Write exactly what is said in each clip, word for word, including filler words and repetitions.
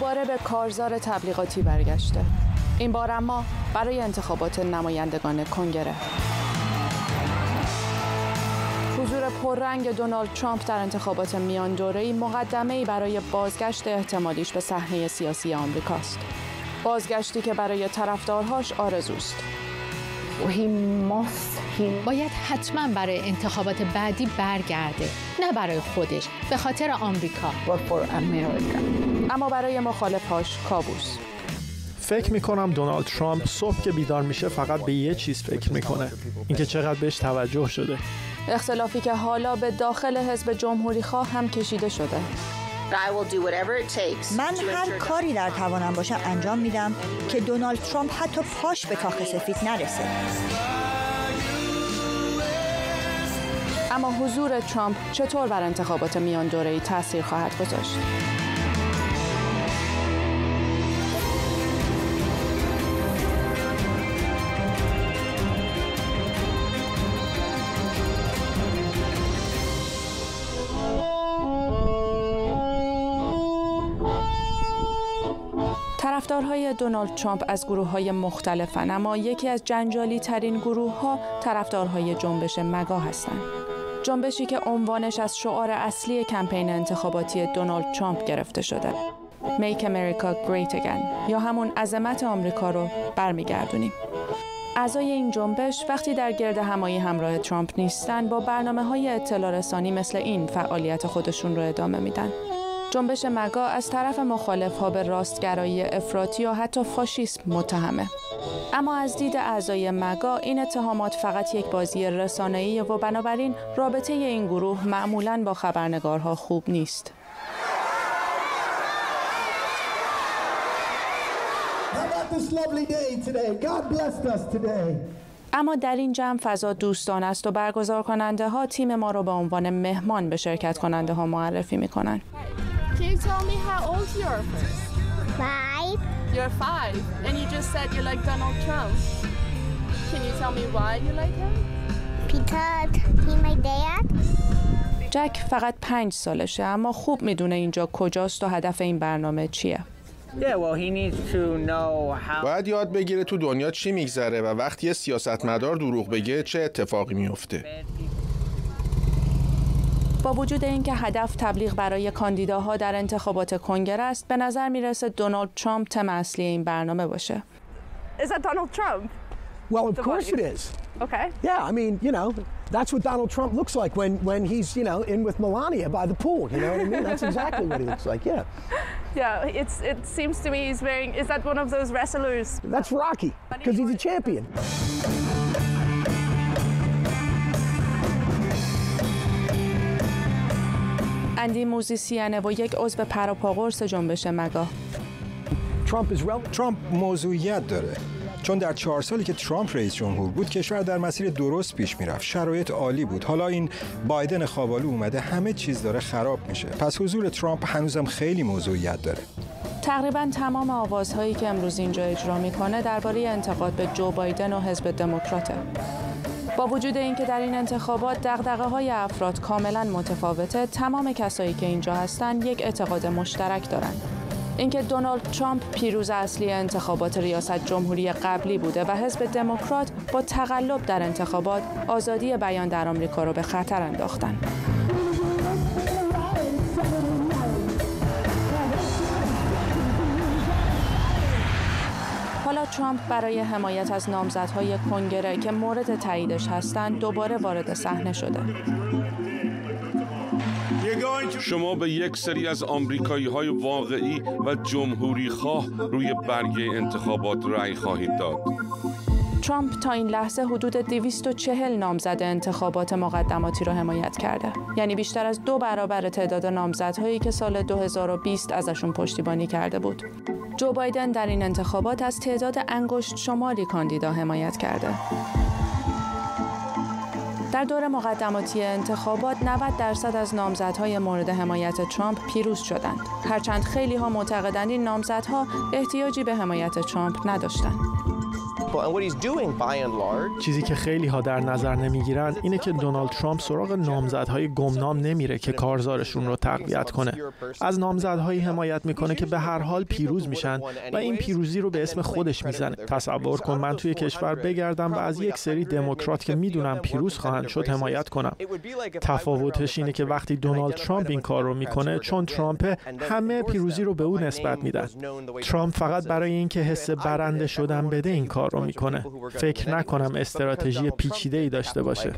دوباره به کارزار تبلیغاتی برگشته. این بار اما برای انتخابات نمایندگان کنگره. حضور پررنگ دونالد ترامپ در انتخابات میان دوره‌ای مقدمه‌ای برای بازگشت احتمالیش به صحنه سیاسی آمریکاست. بازگشتی که برای طرفدارهاش آرزوست. باید حتما برای انتخابات بعدی برگرده، نه برای خودش، به خاطر آمریکا. اما برای مخالفاش کابوس. فکر میکنم دونالد ترامپ صبح که بیدار میشه فقط به یه چیز فکر میکنه، اینکه چقدر بهش توجه شده. اختلافی که حالا به داخل حزب جمهوری خواه هم کشیده شده. من هر کاری در توانم باشه انجام میدم که دونالد ترامپ حتی پاش به کاخ سفید نرسه. اما حضور ترامپ چطور بر انتخابات میان دوره‌ای تأثیر خواهد گذاشت؟ طرفدارهای دونالد ترامپ از گروه‌های مختلفن، اما یکی از جنجالی ترین گروه‌ها طرفدارهای جنبش مگا هستند. جنبشی که عنوانش از شعار اصلی کمپین انتخاباتی دونالد ترامپ گرفته شده. Make America Great Again، یا همون عظمت آمریکا رو برمیگردونیم. اعضای این جنبش وقتی در گرد همایی همراه ترامپ نیستن، با برنامه‌های اطلاع رسانی مثل این فعالیت خودشون رو ادامه میدن. جنبش مگا از طرف مخالف‌ها به راستگرایی افراطی یا حتی فاشیسم متهمه. اما از دید اعضای مگا این اتهامات فقط یک بازی رسانه‌ای و بنابراین رابطه این گروه معمولاً با خبرنگارها خوب نیست. اما در این جمع فضا دوستانه است و برگزار کننده ها تیم ما رو به عنوان مهمان به شرکت کننده ها معرفی میکنن. Can you tell me how old you are first? Five. You're five, and you just said you like Donald Trump. Can you tell me why you like him? Because he's my dad. جک فقط پنج سالشه، اما خوب میدونه اینجا کجاست و هدف این برنامه چیه. باید یاد بگیره تو دنیا چی میگذره و وقتی یه سیاستمدار دروغ بگه چه اتفاقی میفته. با وجود اینکه هدف تبلیغ برای کاندیداها در انتخابات کنگره است، به نظر میرسه دونالد ترامپ تم اصلی این برنامه باشه. Is that Donald Trump? Well, of course it is. Okay. Yeah, I mean, you know, that's what Donald Trump looks like when when he's, you know, in with Melania by the pool. You know what I mean? That's exactly what he looks like. Yeah. Yeah, it's it seems to me he's wearing. Is that one of those wrestlers? That's Rocky, because he's a champion. اندی موزیسینه و یک عضو پروپاقرص جنبش مگا. ترامپ موضوعیت داره، چون در چهار سالی که ترامپ رئیس جمهور بود کشور در مسیر درست پیش میرفت، شرایط عالی بود. حالا این بایدن خوابالو اومده، همه چیز داره خراب میشه. پس حضور ترامپ هنوزم خیلی موضوعیت داره. تقریباً تمام آوازهایی که امروز اینجا اجرا میکنه درباره انتقاد به جو بایدن و حزب دموکراته. با وجود اینکه در این انتخابات دغدغه‌های افراد کاملاً متفاوته، تمام کسایی که اینجا هستن یک اعتقاد مشترک دارن. اینکه دونالد ترامپ پیروز اصلی انتخابات ریاست جمهوری قبلی بوده و حزب دموکرات با تقلب در انتخابات آزادی بیان در آمریکا رو به خطر انداختن. حالا ترامپ برای حمایت از نامزدهای کنگره که مورد تاییدش هستند دوباره وارد صحنه شده. شما به یک سری از آمریکایی‌های واقعی و جمهوری خواه روی برگه انتخابات رأی خواهید داد. ترامپ تا این لحظه حدود دویست و چهل نامزد انتخابات مقدماتی را حمایت کرده. یعنی بیشتر از دو برابر تعداد نامزدهایی که سال دو هزار و بیست ازشون پشتیبانی کرده بود. جو بایدن در این انتخابات از تعداد انگشت شماری کاندیدا حمایت کرده. در دور مقدماتی انتخابات نود درصد از نامزدهای مورد حمایت ترامپ پیروز شدند. هرچند خیلی ها معتقدند این نامزدها احتیاجی به حمایت ترامپ نداشتند. چیزی که خیلی ها در نظر نمیگیرن اینه که دونالد ترامپ سراغ نامزدهای گمنام نمیره که کارزارشون رو تقویت کنه. از نامزدهایی حمایت میکنه که به هر حال پیروز میشن و این پیروزی رو به اسم خودش میزنه. تصور کن من توی کشور بگردم و از یک سری دموکرات که میدونم پیروز خواهند شد حمایت کنم. تفاوتش اینه که وقتی دونالد ترامپ این کار رو میکنه، چون ترامپ، همه پیروزی رو به اون نسبت میدن. ترامپ فقط برای اینکه حس برنده شدن بده این کار رو میکنه. فکر نکنم استراتژی پیچیده‌ای داشته باشه.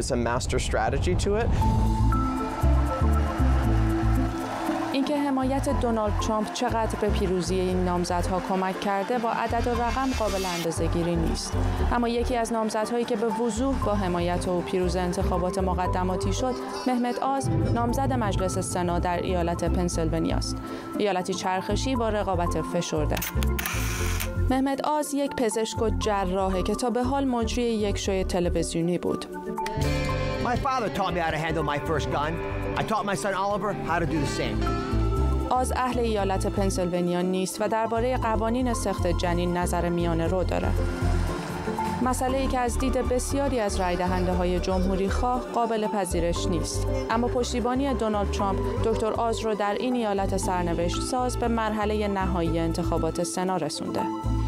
اینکه حمایت دونالد ترامپ چقدر به پیروزی این نامزدها کمک کرده با عدد و رقم قابل اندازه‌گیری نیست. اما یکی از نامزدهایی که به وضوح با حمایت و پیروز انتخابات مقدماتی شد، مهمت آز، نامزد مجلس سنا در ایالت پنسیلوانیا است. ایالتی چرخشی با رقابت فشرده. مهمت آز یک پزشک و جراحه که تا به حال مجری یک شوی تلویزیونی بود. My father taught me how to handle my first gun. I taught my son Oliver how to do the same. آز اهل ایالت پنسیلوانیا نیست و درباره قوانین سخت جنین نظر میانه رو داره. مسئله‌ای که از دید بسیاری از رای دهنده های جمهوری خواه قابل پذیرش نیست. اما پشتیبانی دونالد ترامپ دکتر آز رو در این ایالت سرنوشت ساز به مرحله نهایی انتخابات سنا رسونده.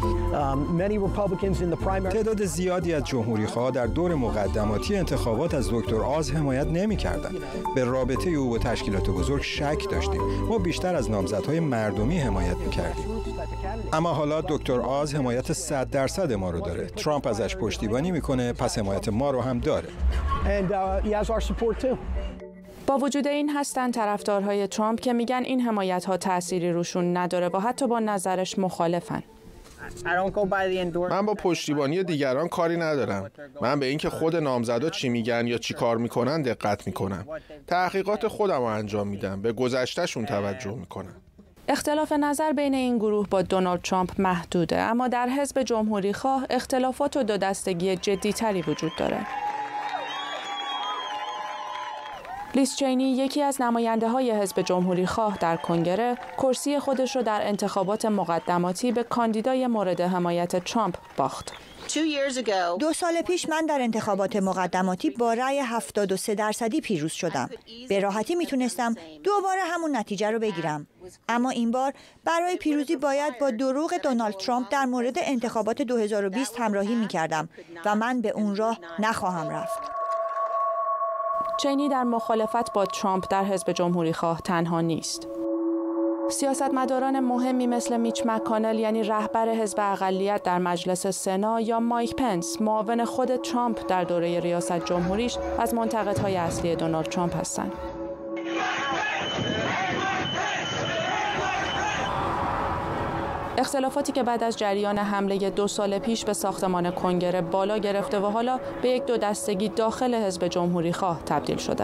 تعداد زیادی از جمهوری‌خواها در دور مقدماتی انتخابات از دکتر آز حمایت نمی‌کردند. به رابطه او با تشکیلات بزرگ شک داشتیم. ما بیشتر از نامزدهای مردمی حمایت می‌کردیم. اما حالا دکتر آز حمایت صد درصد ما رو داره. ترامپ ازش پشتیبانی میکنه، پس حمایت ما رو هم داره. با وجود این هستن طرفدارهای ترامپ که میگن این حمایت‌ها تأثیری روشون نداره و حتی با نظرش مخالفن. من با پشتیبانی دیگران کاری ندارم. من به اینکه خود نامزدا چی میگن یا چی کار میکنن دقت میکنم. تحقیقات خودم رو انجام میدم. به گذشتهشون توجه میکنم. اختلاف نظر بین این گروه با دونالد ترامپ محدوده، اما در حزب جمهوری خواه اختلافات و دو دستگی جدی‌تری وجود داره. لیز چینی، یکی از نماینده‌های حزب جمهوری خواه در کنگره، کرسی خودش رو در انتخابات مقدماتی به کاندیدای مورد حمایت ترامپ باخت. دو سال پیش من در انتخابات مقدماتی با رأی هفتاد و سه درصدی پیروز شدم. به راحتی میتونستم دوباره همون نتیجه رو بگیرم. اما این بار برای پیروزی باید با دروغ دونالد ترامپ در مورد انتخابات دو هزار و بیست همراهی میکردم و من به اون راه نخواهم رفت. چینی در مخالفت با ترامپ در حزب جمهوری خواه تنها نیست. سیاستمداران مهمی مثل میچ مک‌کانل، یعنی رهبر حزب اقلیت در مجلس سنا، یا مایک پنس، معاون خود ترامپ در دوره ریاست جمهوریش، از منتقدهای اصلی دونالد ترامپ هستند. اختلافاتی که بعد از جریان حمله دو سال پیش به ساختمان کنگره بالا گرفته و حالا به یک دو دستگی داخل حزب جمهوری خواه تبدیل شده.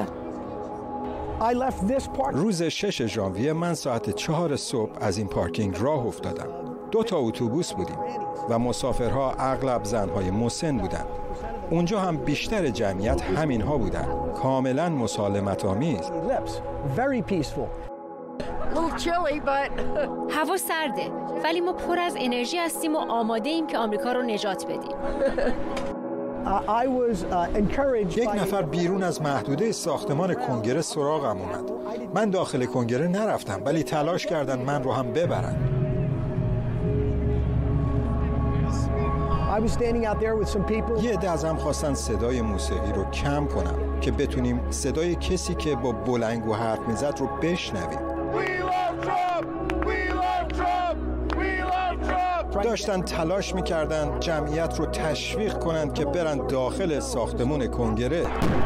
روز شش ژانویه من ساعت چهار صبح از این پارکینگ راه افتادم. دو تا اتوبوس بودیم و مسافرها اغلب زنهای مسن بودند. اونجا هم بیشتر جمعیت همینها بودند. کاملا مسالمت آمیز. هوا سرده ولی ما پر از انرژی هستیم و آماده ایم که آمریکا رو نجات بدیم. یک نفر بیرون از محدوده ساختمان کنگره سراغم اومد. من داخل کنگره نرفتم ولی تلاش کردن من رو هم ببرن. یه عده از هم خواستن صدای موسیقی رو کم کنم که بتونیم صدای کسی که با بلنگو حرف میزد رو بشنویم. داشتن تلاش میکردن جمعیت رو تشویق کنند که برن داخل ساختمون کنگره.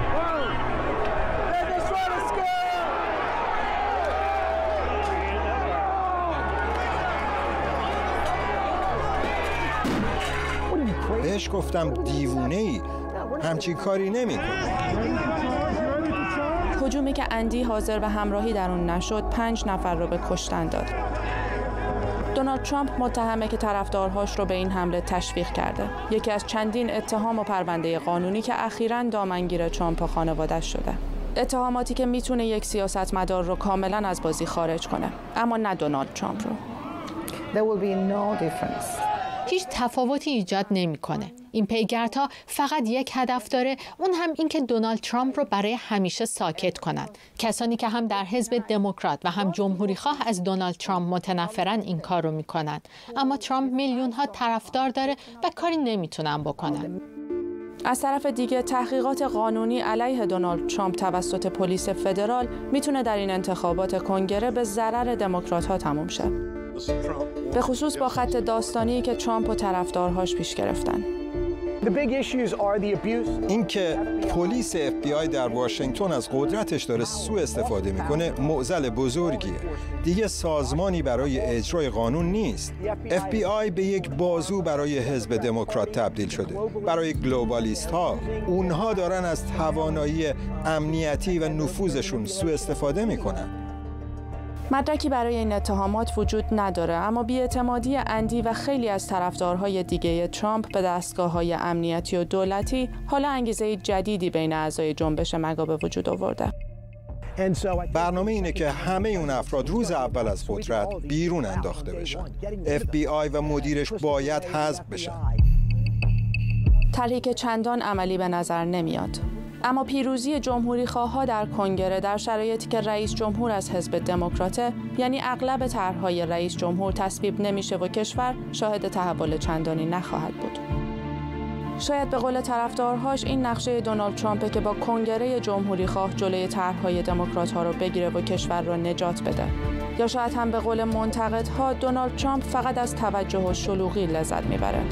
بهش گفتم دیوونه ای، همچین کاری نمی کنه. هجومی که اندی حاضر به همراهی در اون نشد، پنج نفر رو به کشتن داد. دونالد ترامپ متهمه که طرفدارهاش رو به این حمله تشویق کرده. یکی از چندین اتهام و پرونده قانونی که اخیراً دامنگیر ترامپ و خانواده‌اش شده. اتهاماتی که میتونه یک سیاستمدار رو کاملاً از بازی خارج کنه، اما نه دونالد ترامپ رو. هیچ تفاوتی ایجاد نمیکنه. این پیگردها فقط یک هدف داره، اون هم این که دونالد ترامپ رو برای همیشه ساکت کنند. کسانی که هم در حزب دموکرات و هم جمهوری خواه از دونالد ترامپ متنفرن این کار رو میکنن. اما ترامپ میلیون ها طرفدار داره و کاری نمیتونن بکنن. از طرف دیگه تحقیقات قانونی علیه دونالد ترامپ توسط پلیس فدرال میتونه در این انتخابات کنگره به ضرر دموکرات‌ها تموم شه. به خصوص با خط داستانی که ترامپ و طرفدارهاش پیش گرفتن. این که پلیس اف بی آی در واشنگتن از قدرتش داره سوء استفاده میکنه معضل بزرگیه. دیگه سازمانی برای اجرای قانون نیست. اف بی آی به یک بازو برای حزب دموکرات تبدیل شده، برای گلوبالیست ها. اونها دارن از توانایی امنیتی و نفوذشون سوء استفاده میکنن. مدرکی برای این اتهامات وجود نداره، اما بی‌اعتمادی اندی و خیلی از طرفدارهای دیگه ترامپ به دستگاه‌های امنیتی و دولتی حالا انگیزه جدیدی بین اعضای جنبش مگا به وجود آورده. برنامه اینه که همه اون افراد روز اول از قدرت بیرون انداخته بشن. اف بی آی و مدیرش باید حذف بشن. طرحی که چندان عملی به نظر نمیاد. اما پیروزی جمهوری خواه‌ها در کنگره در شرایطی که رئیس جمهور از حزب دموکراته، یعنی اغلب طرح‌های رئیس جمهور تصویب نمیشه و کشور شاهد تحول چندانی نخواهد بود. شاید به قول طرفدارهاش این نقشه دونالد ترامپه که با کنگره جمهوری خواه جلوی طرح‌های دموکرات‌ها رو بگیره و کشور رو نجات بده. یا شاید هم به قول منتقدها دونالد ترامپ فقط از توجه و شلوغی لذت میبره.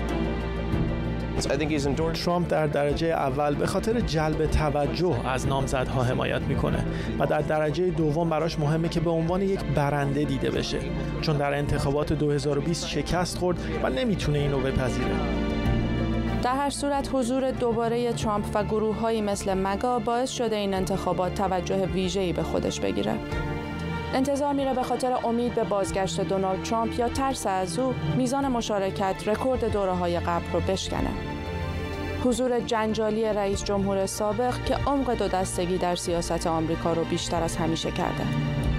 ترامپ در درجه اول به خاطر جلب توجه از نامزدها حمایت میکنه و در درجه دوم براش مهمه که به عنوان یک برنده دیده بشه، چون در انتخابات دو هزار و بیست شکست خورد و نمیتونه اینو بپذیره. در هر صورت حضور دوباره ترامپ و گروه‌هایی مثل مگا باعث شده این انتخابات توجه ویژه‌ای به خودش بگیره. انتظار میره به خاطر امید به بازگشت دونالد ترامپ یا ترس از او میزان مشارکت رکورد دوره‌های قبل رو بشکنه. حضور جنجالی رئیس جمهور سابق که عمق دو دستگی در سیاست آمریکا رو بیشتر از همیشه کرده.